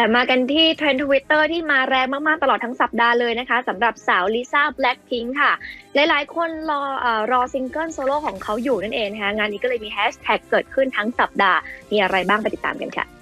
แต่มากันที่เทรนด์ Twitter ที่มาแรงมากๆตลอดทั้งสัปดาห์เลยนะคะสำหรับสาวลิซ่า Blackpink ค่ะหลายๆคนรอซิงเกิลโซโล่ของเขาอยู่นั่นเองนะคะงานนี้ก็เลยมีแฮชแท็กเกิดขึ้นทั้งสัปดาห์มีอะไรบ้างไปติดตามกันค่ะ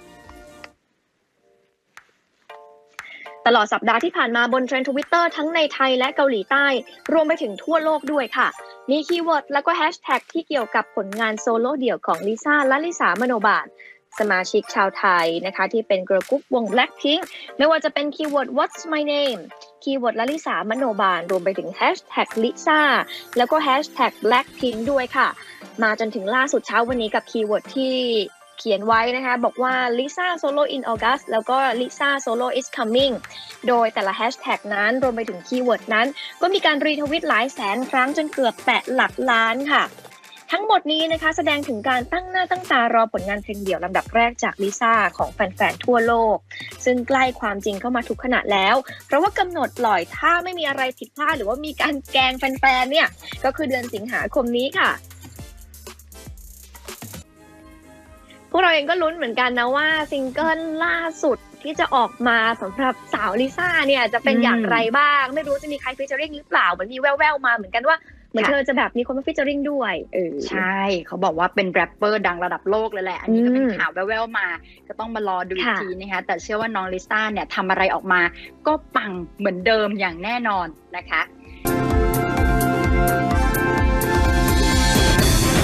ตลอดสัปดาห์ที่ผ่านมาบนเทรนด์ Twitter ทั้งในไทยและเกาหลีใต้รวมไปถึงทั่วโลกด้วยค่ะมีคีย์เวิร์ดแล้วก็แฮชแท็กที่เกี่ยวกับผลงานโซโล่เดี่ยวของลิซ่าและลิสามโนบาลสมาชิกชาวไทยนะคะที่เป็นเกิร์ลกรุ๊ปวง Blackpink ไม่ว่าจะเป็นคีย์เวิร์ด What's my name คีย์เวิร์ดละลิสามโนบาลรวมไปถึงแฮชแท็กลิซ่าแล้วก็แฮชแท็ก Blackpink ด้วยค่ะมาจนถึงล่าสุดเช้าวันนี้กับคีย์เวิร์ดที่เขียนไว้นะคะบอกว่า Lisa Solo in August แล้วก็ Lisa Solo is coming โดยแต่ละแฮชแท็กนั้นรวมไปถึงคีย์เวิร์ดนั้นก็มีการรีทวิตหลายแสนครั้งจนเกือบแตะหลักล้านค่ะทั้งหมดนี้นะคะแสดงถึงการตั้งหน้าตั้งตารอผลงานเพลงเดี่ยวลำดับแรกจากลิซ่าของแฟนๆทั่วโลกซึ่งใกล้ความจริงเข้ามาทุกขณะแล้วเพราะว่ากำหนดปล่อยถ้าไม่มีอะไรผิดพลาดหรือว่ามีการแกล้งแฟนๆเนี่ยก็คือเดือนสิงหาคมนี้ค่ะพวกเราเองก็ลุ้นเหมือนกันนะว่าซิงเกิลล่าสุดที่จะออกมาสำหรับสาวลิซ่าเนี่ยจะเป็นอย่างไรบ้างไม่รู้จะมีใครฟีเจอริ่งหรือเปล่าเหมือนมีแว่วๆมาเหมือนกันว่าเหมือนเธอจะแบบมีคนมาฟีเจอริ่งด้วยใช่เขาบอกว่าเป็นแรปเปอร์ดังระดับโลกเลยแหละอันนี้ก็เป็นข่าวแว่วๆมาก็ต้องมารอดูอีกทีนะคะแต่เชื่อว่าน้องลิซ่าเนี่ยทำอะไรออกมาก็ปังเหมือนเดิมอย่างแน่นอนนะคะ